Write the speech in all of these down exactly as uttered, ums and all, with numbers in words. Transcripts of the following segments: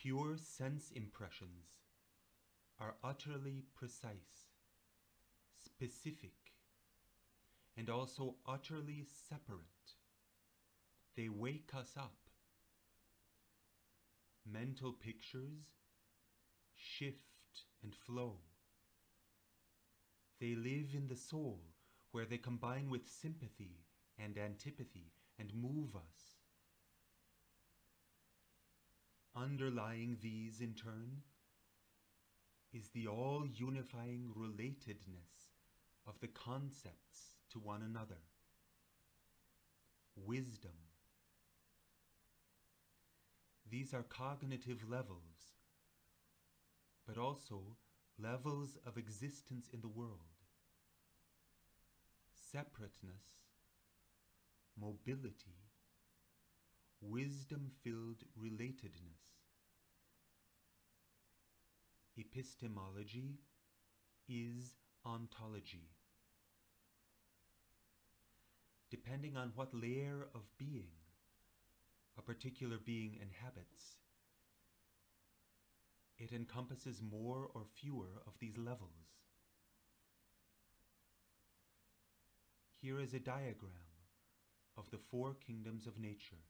pure sense impressions are utterly precise, specific, and also utterly separate. They wake us up. Mental pictures shift and flow. They live in the soul, where they combine with sympathy and antipathy and move us. Underlying these, in turn, is the all-unifying relatedness of the concepts to one another. Wisdom. These are cognitive levels, but also levels of existence in the world. Separateness, mobility, wisdom-filled relatedness. Epistemology is ontology. Depending on what layer of being a particular being inhabits, it encompasses more or fewer of these levels. Here is a diagram of the four kingdoms of nature.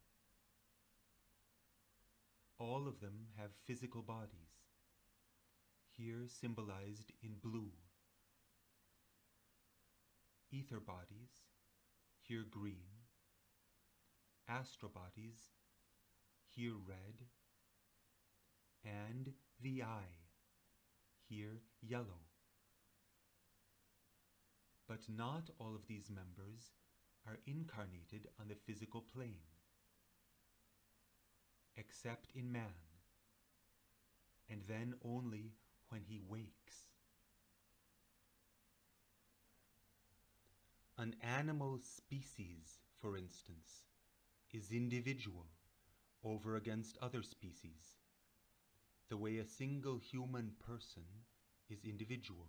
All of them have physical bodies, here symbolized in blue. Ether bodies, here green. Astral bodies, here red. And the eye, here yellow. But not all of these members are incarnated on the physical plane, except in man, and then only when he wakes. An animal species, for instance, is individual over against other species, the way a single human person is individual.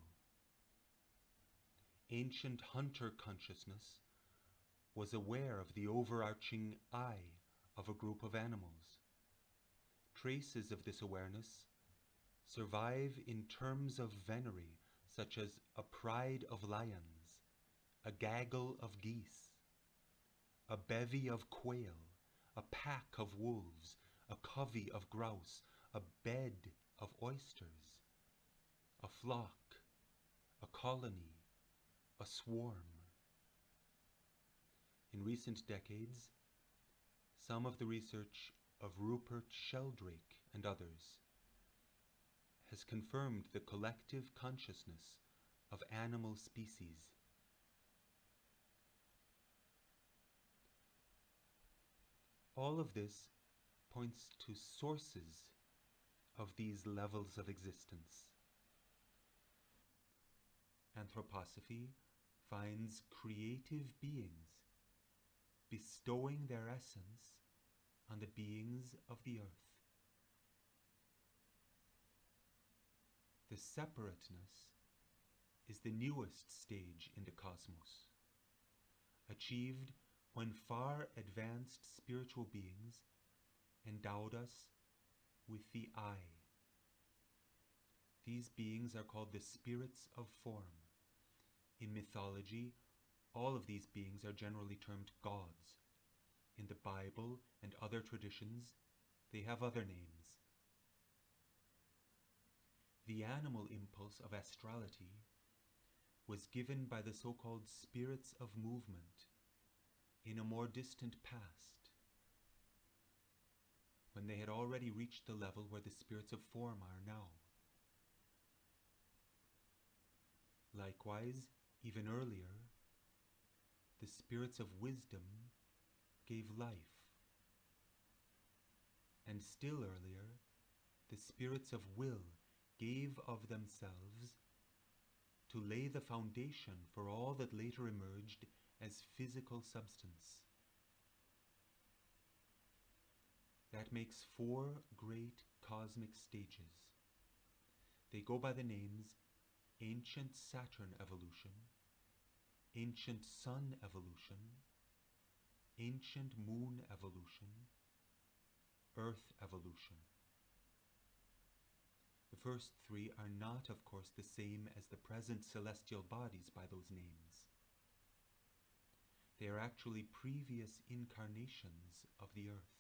Ancient hunter consciousness was aware of the overarching I of a group of animals. Traces of this awareness survive in terms of venery, such as a pride of lions, a gaggle of geese, a bevy of quail, a pack of wolves, a covey of grouse, a bed of oysters, a flock, a colony, a swarm. In recent decades, some of the research of Rupert Sheldrake and others has confirmed the collective consciousness of animal species. All of this points to sources of these levels of existence. Anthroposophy finds creative beings bestowing their essence on the beings of the earth. The separateness is the newest stage in the cosmos, achieved when far advanced spiritual beings endowed us with the I. These beings are called the spirits of form. In mythology, all of these beings are generally termed gods. In the Bible and other traditions, they have other names. The animal impulse of astrality was given by the so-called spirits of movement in a more distant past, when they had already reached the level where the spirits of form are now. Likewise, even earlier, the spirits of wisdom gave life. And still earlier, the spirits of will gave of themselves to lay the foundation for all that later emerged as physical substance. That makes four great cosmic stages. They go by the names Ancient Saturn Evolution, Ancient Sun Evolution, Ancient Moon Evolution, Earth Evolution. first three are not, of course, the same as the present celestial bodies by those names. They are actually previous incarnations of the earth.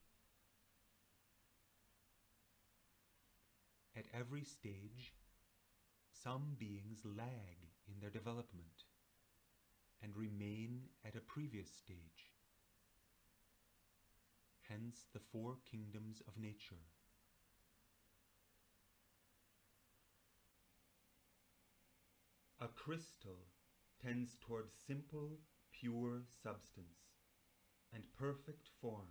At every stage, some beings lag in their development and remain at a previous stage. Hence the four kingdoms of nature. A crystal tends towards simple, pure substance and perfect form.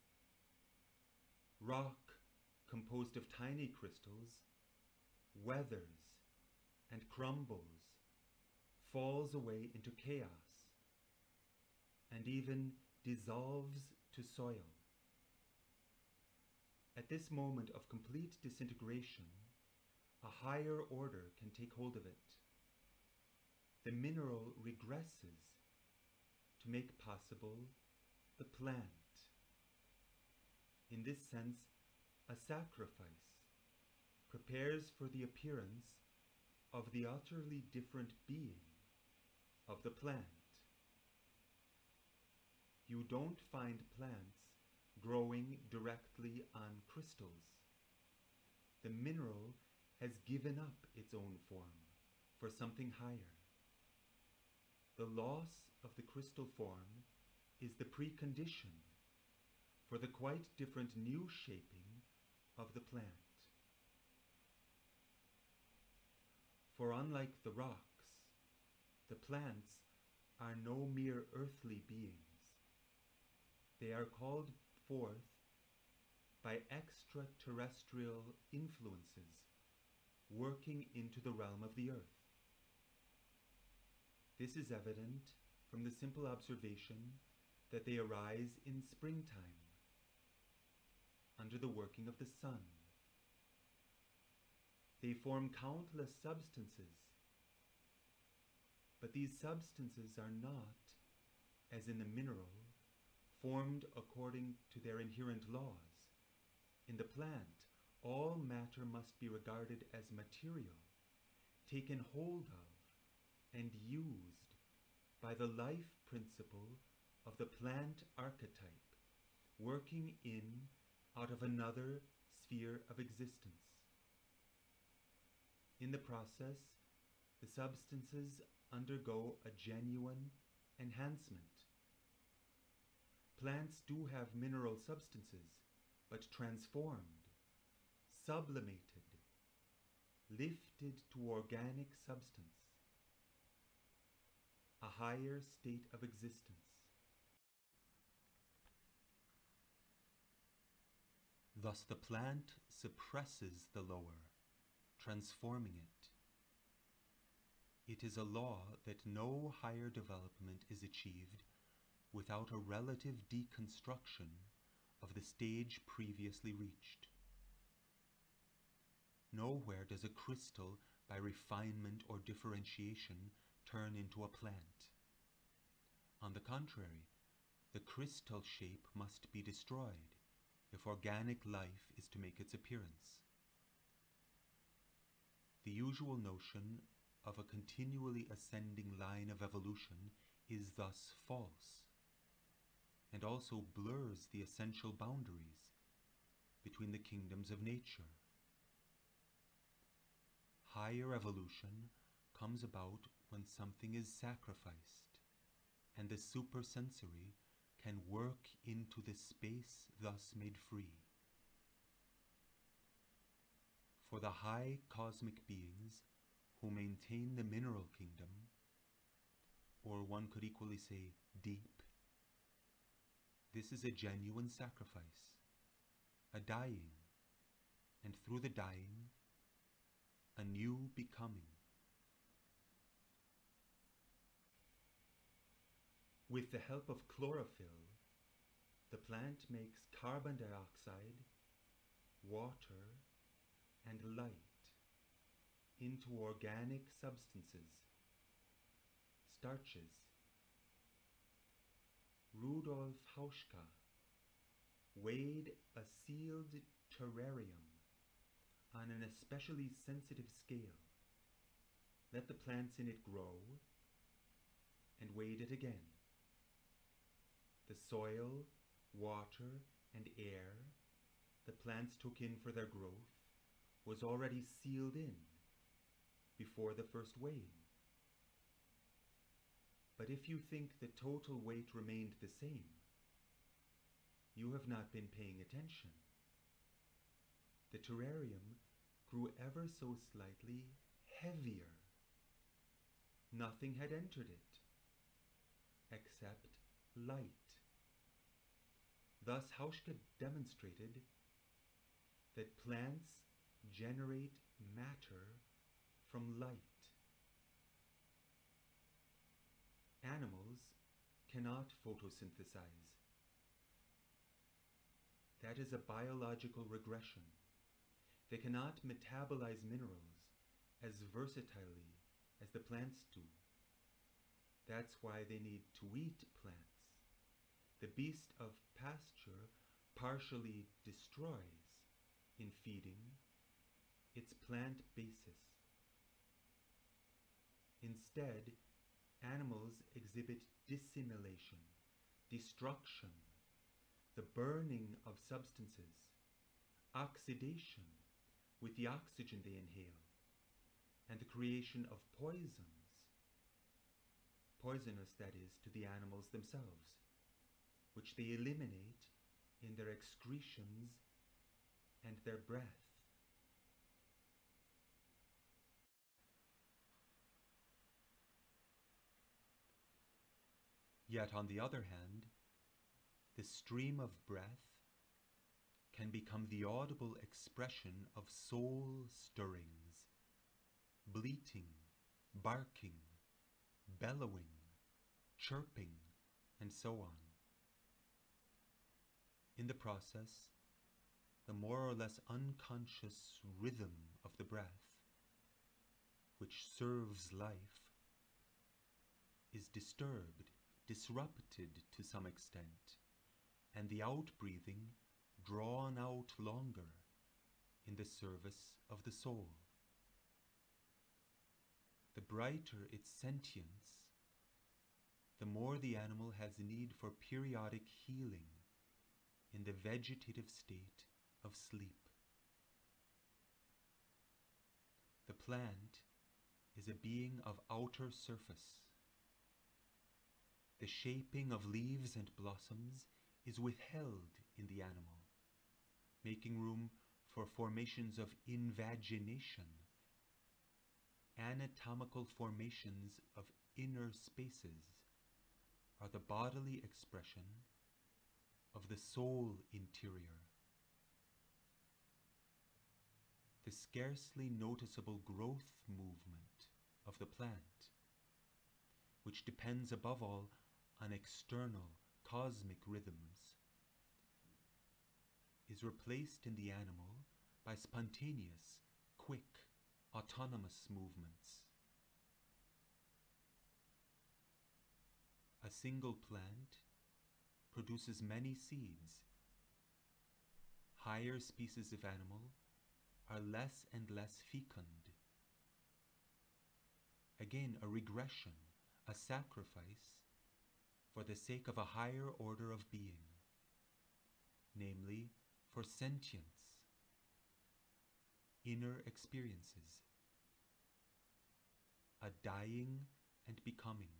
Rock, composed of tiny crystals, weathers and crumbles, falls away into chaos, and even dissolves to soil. At this moment of complete disintegration, a higher order can take hold of it. The mineral regresses to make possible the plant. In this sense, a sacrifice prepares for the appearance of the utterly different being of the plant. You don't find plants growing directly on crystals. The mineral has given up its own form for something higher. The loss of the crystal form is the precondition for the quite different new shaping of the plant. For unlike the rocks, the plants are no mere earthly beings. They are called forth by extraterrestrial influences working into the realm of the earth. This is evident from the simple observation that they arise in springtime, under the working of the sun. They form countless substances, but these substances are not, as in the mineral, formed according to their inherent laws. In the plant, all matter must be regarded as material, taken hold of and used by the life principle of the plant archetype, working in out of another sphere of existence. In the process, the substances undergo a genuine enhancement. Plants do have mineral substances, but transformed, sublimated, lifted to organic substance, a higher state of existence. Thus the plant suppresses the lower, transforming it. It is a law that no higher development is achieved without a relative deconstruction of the stage previously reached. Nowhere does a crystal, by refinement or differentiation, turn into a plant. On the contrary, the crystal shape must be destroyed if organic life is to make its appearance. The usual notion of a continually ascending line of evolution is thus false, and also blurs the essential boundaries between the kingdoms of nature. Higher evolution comes about when something is sacrificed, and the supersensory can work into the space thus made free. For the high cosmic beings who maintain the mineral kingdom, or one could equally say deep, this is a genuine sacrifice, a dying, and through the dying, a new becoming. With the help of chlorophyll, the plant makes carbon dioxide, water, and light into organic substances, starches. Rudolf Hauschka weighed a sealed terrarium on an especially sensitive scale. Let the plants in it grow, and weighed it again. The soil, water, and air the plants took in for their growth was already sealed in before the first weighing. But if you think the total weight remained the same, you have not been paying attention. The terrarium grew ever so slightly heavier. Nothing had entered it except light. Thus Hauschka demonstrated that plants generate matter from light. Animals cannot photosynthesize. That is a biological regression. They cannot metabolize minerals as versatilely as the plants do. That's why they need to eat plants. The beast of pasture partially destroys, in feeding, its plant basis. Instead, animals exhibit dissimilation, destruction, the burning of substances, oxidation with the oxygen they inhale, and the creation of poisons. Poisonous, that is, to the animals themselves, which they eliminate in their excretions and their breath. Yet, on the other hand, the stream of breath can become the audible expression of soul stirrings, bleating, barking, bellowing, chirping, and so on. In the process, the more or less unconscious rhythm of the breath, which serves life, is disturbed, disrupted to some extent, and the out-breathing drawn out longer in the service of the soul. The brighter its sentience, the more the animal has need for periodic healing in the vegetative state of sleep. The plant is a being of outer surface. The shaping of leaves and blossoms is withheld in the animal, making room for formations of invagination, anatomical formations of inner spaces, are the bodily expression of the soul interior. The scarcely noticeable growth movement of the plant, which depends above all on external cosmic rhythms, is replaced in the animal by spontaneous, quick, autonomous movements. A single plant produces many seeds. Higher species of animal are less and less fecund. Again, a regression, a sacrifice for the sake of a higher order of being, namely for sentience, inner experiences, a dying and becoming.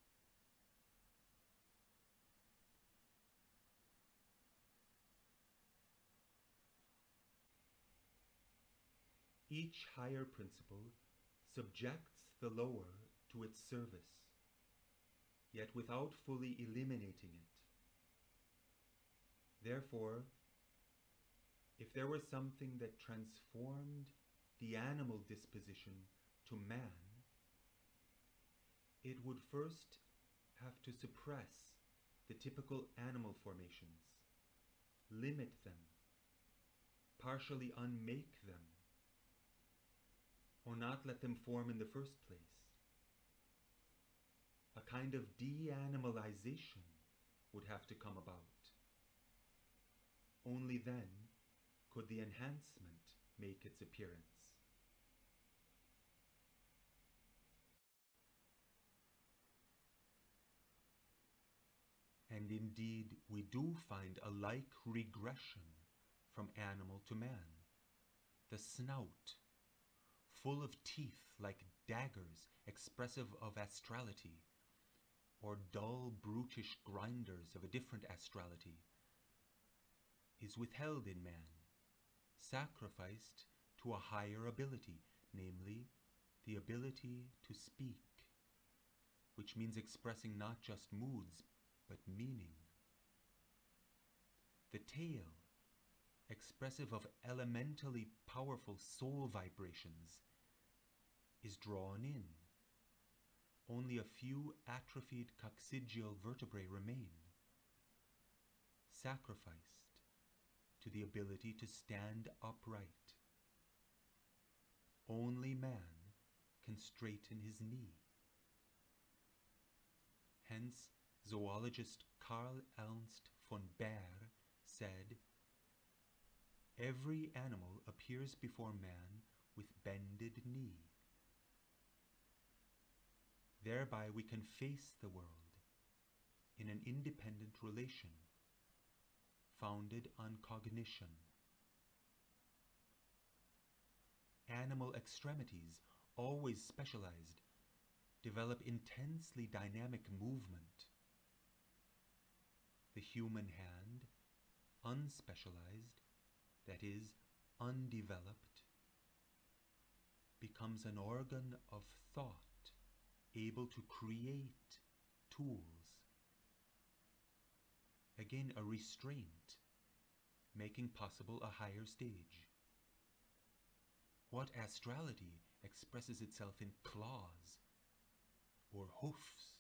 Each higher principle subjects the lower to its service, yet without fully eliminating it. Therefore, if there were something that transformed the animal disposition to man, it would first have to suppress the typical animal formations, limit them, partially unmake them, or not let them form in the first place. A kind of de-animalization would have to come about. Only then could the enhancement make its appearance. And indeed, we do find a like regression from animal to man. The snout, full of teeth like daggers expressive of astrality, or dull, brutish grinders of a different astrality, is withheld in man, sacrificed to a higher ability, namely, the ability to speak, which means expressing not just moods, but meaning. The tail, expressive of elementally powerful soul vibrations, is drawn in. Only a few atrophied coccygeal vertebrae remain, sacrificed to the ability to stand upright. Only man can straighten his knee. Hence, zoologist Karl Ernst von Baer said, "Every animal appears before man with bended knee. Thereby we can face the world in an independent relation, founded on cognition. Animal extremities, always specialized, develop intensely dynamic movement. The human hand, unspecialized, that is, undeveloped, becomes an organ of thought, able to create tools. Again, a restraint, making possible a higher stage. What astrality expresses itself in claws or hoofs?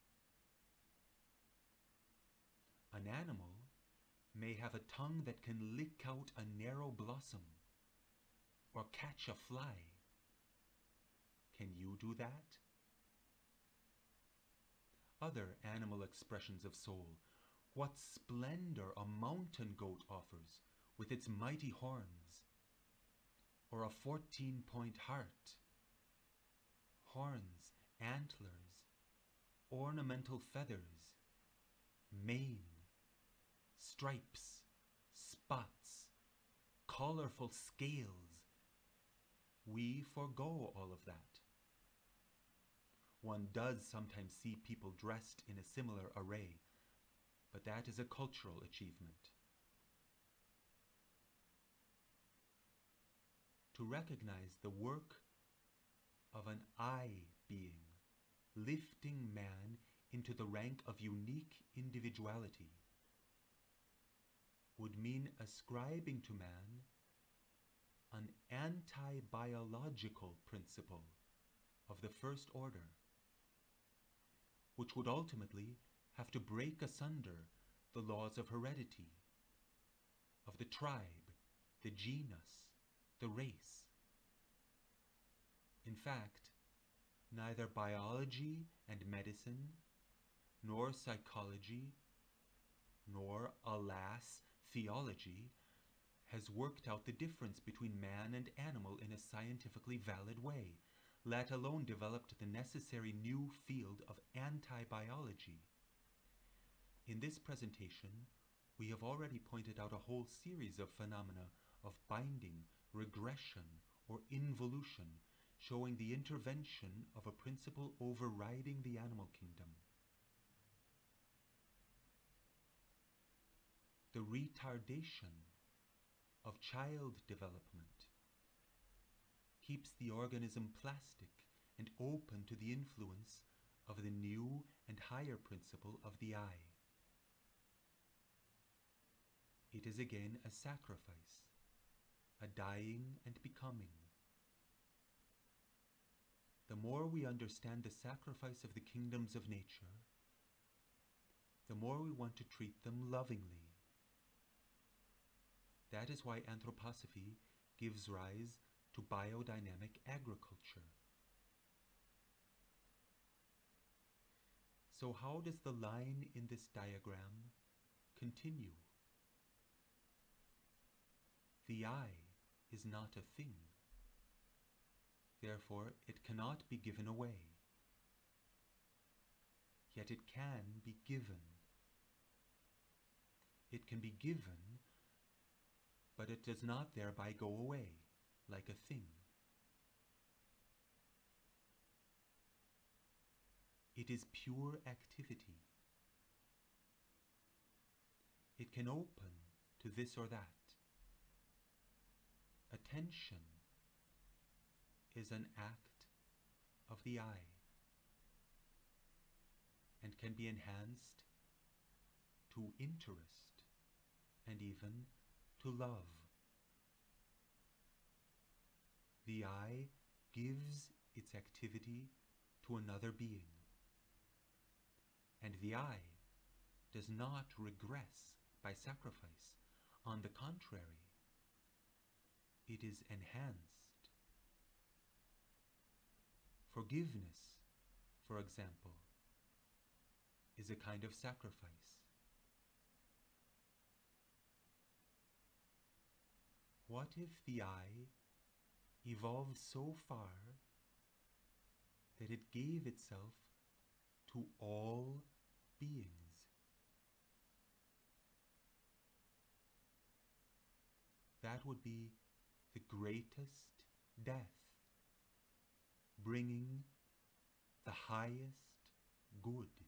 An animal may have a tongue that can lick out a narrow blossom or catch a fly. Can you do that? Other animal expressions of soul. What splendor a mountain goat offers with its mighty horns, or a fourteen-point heart. Horns, antlers, ornamental feathers, mane, stripes, spots, colorful scales. We forego all of that. One does sometimes see people dressed in a similar array, but that is a cultural achievement. To recognize the work of an I being, lifting man into the rank of unique individuality, would mean ascribing to man an anti-biological principle of the first order, which would ultimately have to break asunder the laws of heredity, of the tribe, the genus, the race. In fact, neither biology and medicine, nor psychology, nor, alas, theology, has worked out the difference between man and animal in a scientifically valid way, let alone developed the necessary new field of anti-biology. In this presentation, we have already pointed out a whole series of phenomena of binding, regression, or involution, showing the intervention of a principle overriding the animal kingdom. The retardation of child development keeps the organism plastic and open to the influence of the new and higher principle of the I. It is again a sacrifice, a dying and becoming. The more we understand the sacrifice of the kingdoms of nature, the more we want to treat them lovingly. That is why anthroposophy gives rise to biodynamic agriculture. So how does the line in this diagram continue? The I is not a thing. Therefore, it cannot be given away. Yet it can be given. It can be given, but it does not thereby go away like a thing. It is pure activity. It can open to this or that. Attention is an act of the eye and can be enhanced to interest and even to love. The eye gives its activity to another being, and the eye does not regress by sacrifice. On the contrary, it is enhanced. Forgiveness, for example, is a kind of sacrifice. What if the eye evolved so far that it gave itself to all beings? That would be the greatest death, bringing the highest good.